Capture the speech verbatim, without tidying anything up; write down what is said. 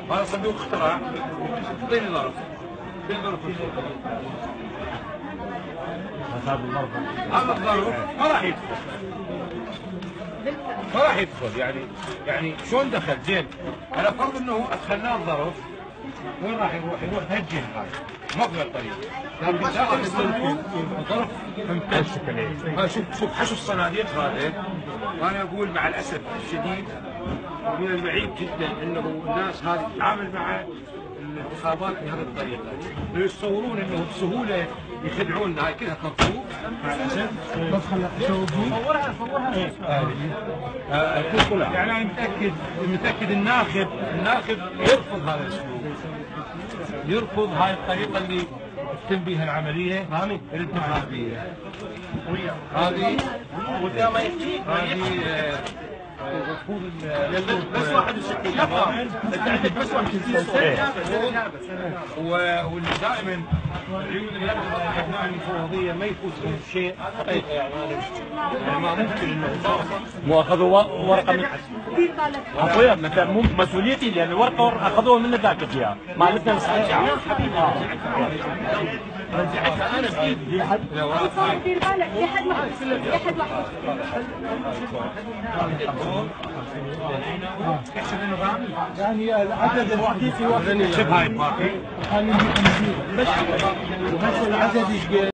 هذا صندوق اختراع، اعطيني ظرف، اعطيني ظرف هذا الظرف هذا الظرف ما راح يدخل، ما راح يدخل يعني يعني شلون دخل؟ زين على فرض انه ادخلناه الظرف وين راح يروح؟ يروح هجين هاي مقبل الطريق، لكن داخل الصندوق الظرف ممتاز. شوف شوف حشو الصناديق هذا، وانا اقول مع الاسف الشديد ومن البعيد جدا انه الناس هذه تتعامل مع الانتخابات بهذه الطريقه، يتصورون انه بسهوله يخدعون. هاي كلها تنصوب مع الاسف. صورها صورها يعني انا متاكد متاكد الناخب الناخب يرفض هذا الاسلوب، يرفض هاي الطريقه اللي تتم بها العمليه الانتخابيه. هذه قدامه يحكي هذه بس واحد وستين افهم انت عندك بس واحد وستين سنه واللي دائما العيون اللي الابناء المفوضيه ما يفوتهم شيء حقيقه يعني يعني ما ممكن انه مو اخذوا ورقه من اخويا مثلا مو مسؤوليتي لان الورقه اخذوها من ذاك الجهه مالتنا نسترجعها. رجعتها انا بايدي. دير بالك في حد واحد في حد واحد احسب النظام يعني العدد الحقيقي واحد. شوف هاي باقي بس العدد ايش